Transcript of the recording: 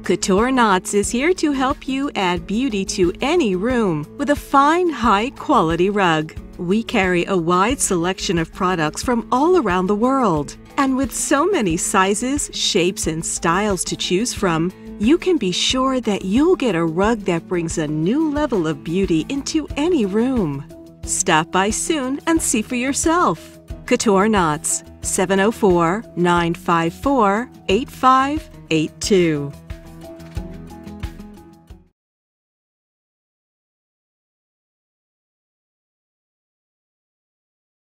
Couture Knots is here to help you add beauty to any room with a fine, high-quality rug. We carry a wide selection of products from all around the world. And with so many sizes, shapes, and styles to choose from, you can be sure that you'll get a rug that brings a new level of beauty into any room. Stop by soon and see for yourself. Couture Knots, 704-954-8582.